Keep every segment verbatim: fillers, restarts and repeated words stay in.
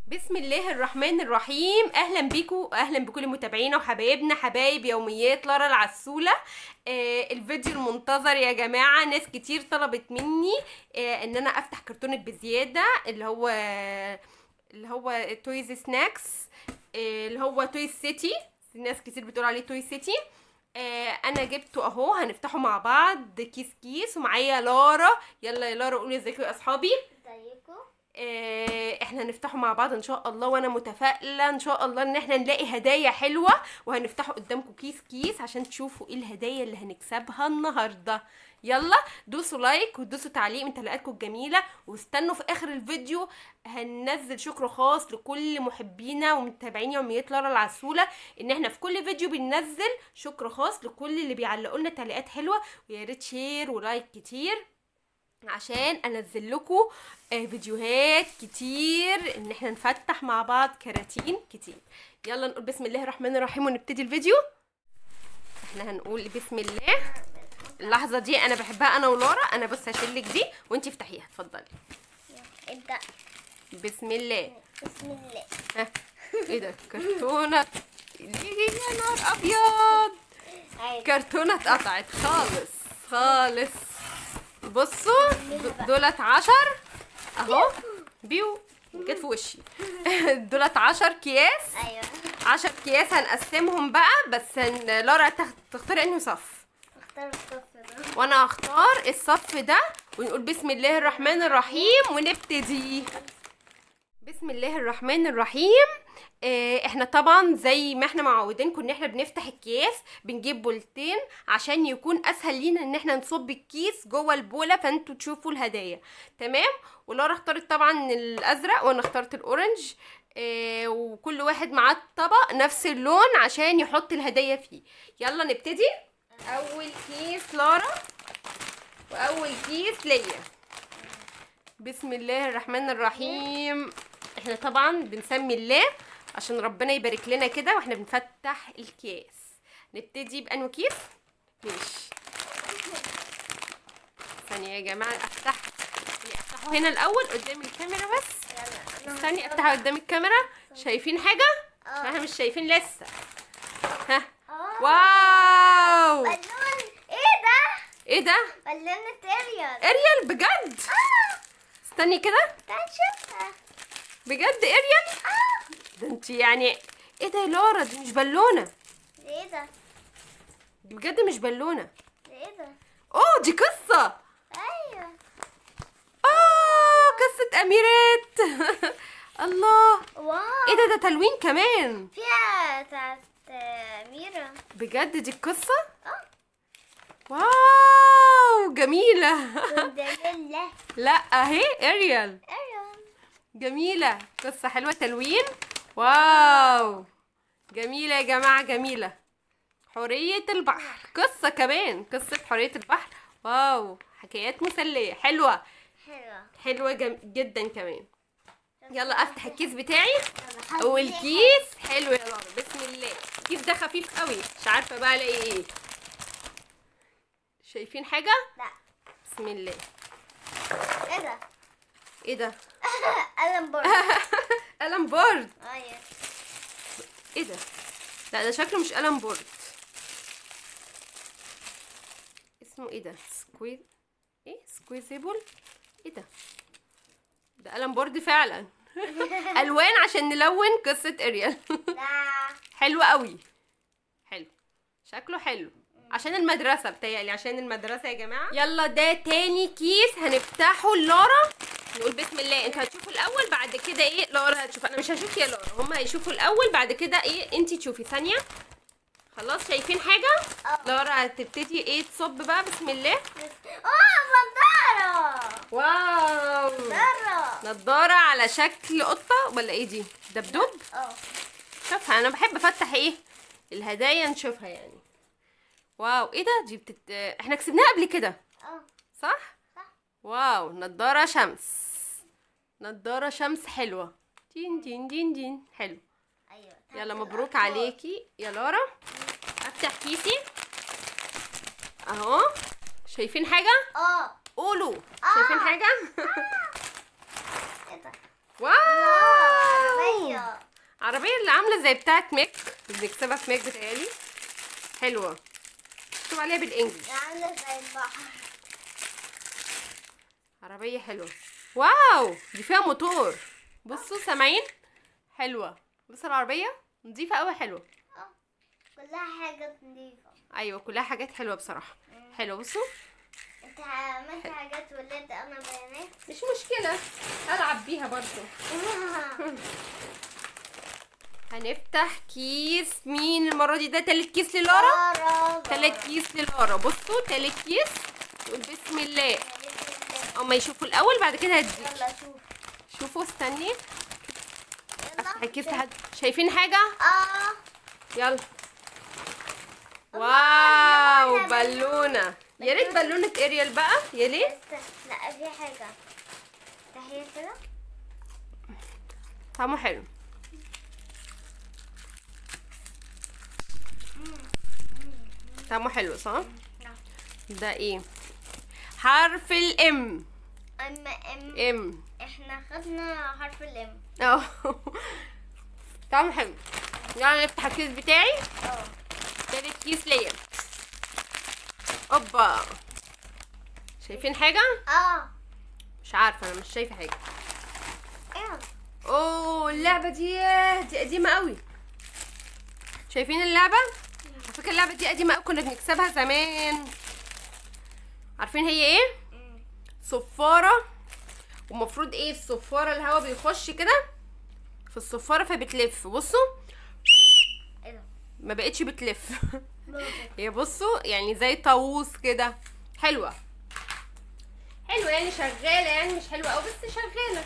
بسم الله الرحمن الرحيم. اهلا بيكم اهلا بكل متابعينا وحبايبنا حبايب يوميات لارا العسوله. آه الفيديو المنتظر يا جماعه، ناس كتير طلبت مني آه ان انا افتح كرتونه بزياده اللي هو اللي هو تويز سناكس، آه اللي هو تويز سيتي. ناس كتير بتقول عليه تويز سيتي. آه انا جبته اهو، هنفتحه مع بعض كيس كيس، ومعايا لارا. يلا يا لارا قولي ازيكم يا اصحابي. ازيكم. آه احنا هنفتحه مع بعض ان شاء الله، وانا متفائله ان شاء الله ان احنا نلاقي هدايا حلوه، وهنفتحه قدامكم كيس كيس عشان تشوفوا ايه الهدايا اللي هنكسبها النهارده. يلا دوسوا لايك ودوسوا تعليق من تعليقاتكم الجميله، واستنوا في اخر الفيديو هننزل شكر خاص لكل محبينا ومتابعين يوميات لارا العسوله، ان احنا في كل فيديو بننزل شكر خاص لكل اللي بيعلقوا لنا تعليقات حلوه. ويا ريت شير ولايك كتير عشان انزل لكم فيديوهات كتير، ان احنا نفتح مع بعض كراتين كتير. يلا نقول بسم الله الرحمن الرحيم ونبتدي الفيديو. احنا هنقول بسم الله. اللحظه دي انا بحبها انا ولارا. انا بص هشيلك دي وانتي افتحيها، اتفضلي. ابدأ. بسم الله. بسم الله. ها ايه ده؟ كرتونه. يا نهار ابيض، كرتونه اتقطعت خالص خالص. بصوا دولت عشر اهو، بيو جت في وشي. دولت عشر اكياس. ايوه عشر اكياس هنقسمهم بقى، بس هن... لارا تختار انهي صف، اختار الصف ده وانا هختار الصف ده، ونقول بسم الله الرحمن الرحيم ونبتدي. بسم الله الرحمن الرحيم. اه احنا طبعا زي ما احنا معودينكم ان احنا بنفتح الكياس بنجيب بولتين عشان يكون اسهل لينا ان احنا نصب الكيس جوه البوله، فانتوا تشوفوا الهدايا. تمام. ولارا اختارت طبعا الازرق وانا اخترت الاورنج. اه وكل واحد معاه الطبق نفس اللون عشان يحط الهدايا فيه. يلا نبتدي. اول كيس لارا واول كيس ليا. بسم الله الرحمن الرحيم. احنا طبعا بنسمي الله عشان ربنا يبارك لنا كده واحنا بنفتح الكيس. نبتدي بأنو كيس. ماشي ثانية يا جماعة افتح افتحه هنا الاول قدام الكاميرا بس. استني افتحه قدام الكاميرا. شايفين حاجة؟ عشان احنا مش شايفين لسه. ها واو، بالون. ايه ده؟ ايه ده؟ بالونة اريال. اريال بجد؟ استني كده تعال شوفها بجد اريال. ده انت يعني ايه ده يا لارا؟ دي مش بالونه. ايه ده؟ دي بجد مش بالونه. ايه ده؟ اوه دي قصه. ايوه. اه قصه اميرات. الله. واو. ايه ده؟ ده تلوين كمان فيها بتاعت ميرا. بجد دي القصه. اه واو جميله. سندريلا. لا اهي اريال. اريال. جميله، قصه حلوه تلوين. واو جميله يا جماعه، جميله. حورية البحر، قصة كمان، قصة حورية البحر. واو حكايات مسلية حلوة حلوة حلوة جم... جدا كمان. يلا افتح الكيس بتاعي. اول كيس حلو يا لارا. بسم الله. الكيس ده خفيف قوي، مش عارفة بقى الاقي ايه. شايفين حاجة؟ لا. بسم الله. ايه ده؟ ايه ده؟ قلم بورد. قلم بورد. ايوه. ايه ده؟ لا ده شكله مش قلم بورد. اسمه ايه ده؟ سكويز ايه؟ سكويزيبل. ايه ده؟ ده قلم بورد فعلا. الوان عشان نلون قصة اريال. لا. حلو قوي، حلو شكله حلو عشان المدرسة، بتهيألي عشان المدرسة يا جماعة. يلا ده تاني كيس هنفتحه لارا. نقول بسم الله. انتوا هتشوفوا الاول بعد كده ايه لارا هتشوف. انا مش هشوف يا لارا، هما هيشوفوا الاول بعد كده ايه انتي تشوفي. ثانية خلاص. شايفين حاجة؟ لارا هتبتدي ايه تصب بقى. بسم الله. اه نضارة. واو نضارة. نضارة على شكل قطة ولا ايه دي؟ دبدوب. اه شوفها، انا بحب افتح ايه الهدايا نشوفها يعني. واو ايه ده؟ دي بتت... احنا كسبناها قبل كده اه صح؟ صح. واو نضارة شمس. نضارة شمس حلوة. دين دين دين دين حلو. ايوه. يلا مبروك عليكي يا لارا. افتح كيسي اهو. شايفين حاجة؟ اه قولوا آه. شايفين حاجة؟ ايه ده؟ واو عربيه اللي عامله زي بتاعه ميك، بنكسبها في ميك بتهيألي. حلوه، مكتوب عليها بالانجلش. عاملة زي البحر. عربيه حلوه. واو، دي فيها موتور. بصوا سامعين؟ حلوه. بصوا العربيه نظيفه قوي، حلوه. اه كلها حاجات نظيفة. ايوه كلها حاجات حلوه بصراحه. حلوه. بصوا انت عملت حاجات ولاد انا بنات. مش مشكله، العب بيها برضو. هنفتح كيس مين المره دي؟ ده تالت كيس للارا. تالت كيس للارا. بصوا تالت كيس. نقول بسم الله. اما يشوفوا الاول بعد كده هدي. يلا شوف. شوفوا استني. افتح يلا الكيس لحد. شايفين حاجه؟ اه يلا. واو بالونه. يا ريت بالونه اريال بقى، يا ريت. بس لا في حاجة. تحية كده. طعمه حلو. طعمه حلو صح؟ ده ايه؟ حرف الام. ام ام ام. احنا خدنا حرف الام. اه طعمه حلو. يلا نفتح الكيس بتاعي. اه تالت كيس ليا. اوبا، شايفين حاجة؟ اه مش عارفة، انا مش شايفة حاجة. ايه اوه اللعبة دي دي قديمة قوي. شايفين اللعبة؟ على فكرة اللعبة دي قديمة قوي، كنا بنكسبها زمان. عارفين هي ايه؟ صفارة. ومفروض ايه الصفارة الهوا بيخش كده في الصفارة فبتلف. بصوا ايه ده؟ ما بقتش بتلف. هي بصوا يعني زي طاووس كده. حلوة حلوة يعني، شغالة يعني، مش حلوة أوي بس شغالة.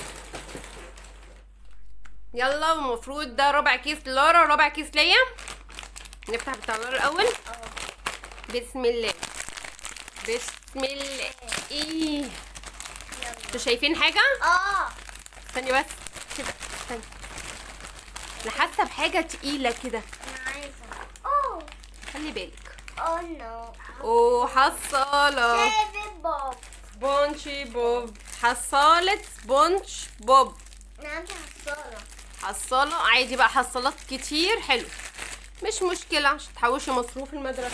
يلا المفروض ده ربع كيس لارا وربع كيس ليا. نفتح بتاع لارا الأول. اه بسم الله. بسم الله. ايه يلا. انتوا شايفين حاجة؟ اه استني بس كده، استني. انا حاسة بحاجة تقيلة كده، انا عايزة. اوه خلي بالك. اوه نو. اوه حصالة. سيفن بوب. سبونجي بوب. حصالة سبونج بوب. انا عندي حصالة. حصالة عادي بقى، حصالات كتير. حلو، مش مشكلة عشان تحوشي مصروف المدرسة.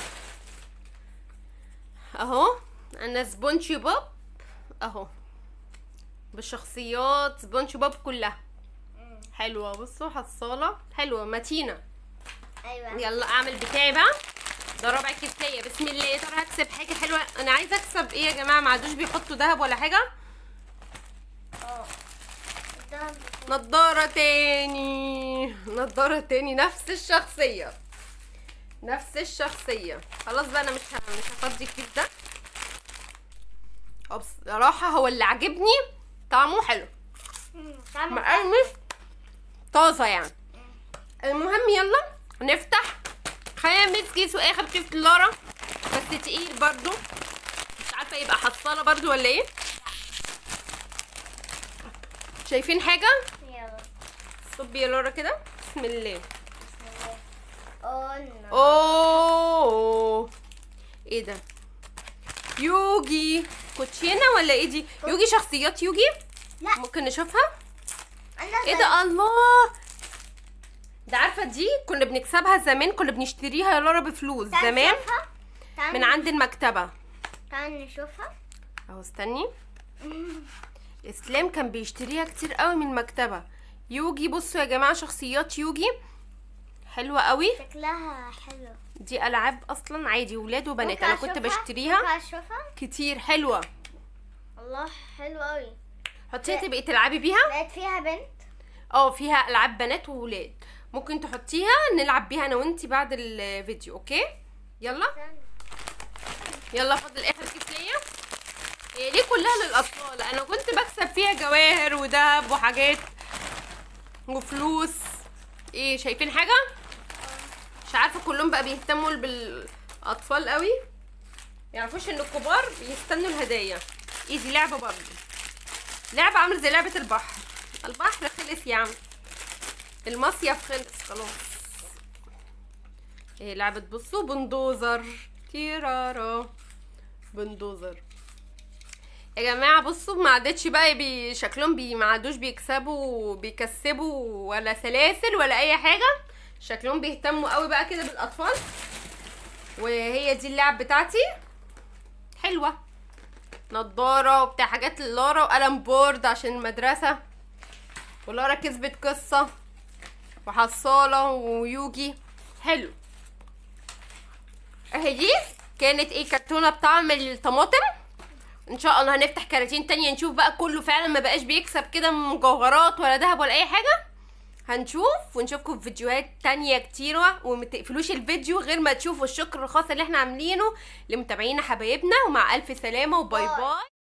اهو انا سبونجي بوب اهو، بالشخصيات سبونج بوب كلها. حلوة. بصوا حصالة حلوة متينة. ايوه يلا اعمل بتاعي بقى. ده ربع كيس ليا. بسم الله. يا ترى هكسب حاجة حلوة؟ انا عايزة اكسب ايه يا جماعة؟ ما عادوش بيحطوا دهب ولا حاجة. اه ده نضارة تاني. نضارة تاني نفس الشخصية. نفس الشخصية. خلاص بقى انا مش ه- مش هفضي الكيس ده. اه بصراحة هو اللي عجبني طعمه حلو، مقرمش طازة يعني. المهم يلا نفتح خامس كيس واخر كيس لارا، بس تقيل برضو، مش عارفة يبقى حصالة برضو ولا ايه. شايفين حاجة؟ يلا صبي يا لارا كده. بسم الله. بسم الله. اوه نو. اوه ايه ده؟ يوجي كوتشينة ولا ايه دي؟ يوجي شخصيات يوجي. لا. ممكن نشوفها. انا ايه ده؟ الله، ده عارفة دي كنا بنكسبها زمان، كنا بنشتريها يا لارا بفلوس زمان من عند المكتبة. تعال نشوفها. اهو استني. اسلام كان بيشتريها كتير قوي من المكتبة. يوجي. بصوا يا جماعة شخصيات يوجي حلوة قوي. شكلها حلو. دي العاب اصلا عادي ولاد وبنات. ممكن انا كنت أشوفها؟ بشتريها ممكن اشوفها. كتير. حلوة. الله حلو قوي. حطيها تبقي تلعبي بيها. لقيت فيها بنت. اه فيها العاب بنات وولاد، ممكن تحطيها نلعب بيها انا وانتي بعد الفيديو. اوكي يلا. يلا فاضل اخر كيس ليا. هي دي كلها للاطفال، انا كنت بكسب فيها جواهر وذهب وحاجات وفلوس. ايه شايفين حاجه؟ مش عارفه كلهم بقى بيهتموا بالاطفال قوي، يعرفوش ان الكبار بيستنوا الهدايا. ايه دي؟ لعبه برضه، لعبه عامله زي لعبه البحر. البحر خلص يا عم، المصيف خلص خلاص. ايه لعبه؟ بصوا بندوزر. تيرارا بندوزر. يا جماعه بصوا ما عادتش بقى بي شكلهم بي ما عادوش بيكسبوا بيكسبوا ولا سلاسل ولا اي حاجه. شكلهم بيهتموا قوي بقى كده بالاطفال. وهي دي اللعب بتاعتي حلوه، نضاره وبتاع حاجات للارا وقلم بورد عشان المدرسه. ولارا كسبت قصه وحصاله ويوجي حلو. اهي دي كانت ايه كرتونه بطعم الطماطم. ان شاء الله هنفتح كراتين تانية نشوف بقى كله فعلا ما بقاش بيكسب كده مجوهرات ولا ذهب ولا اي حاجه. هنشوف ونشوفكم في فيديوهات تانية كتيرة. ومتقفلوش الفيديو غير ما تشوفوا الشكر الخاص اللي احنا عاملينه لمتابعينا حبايبنا. ومع الف سلامه وباي باي.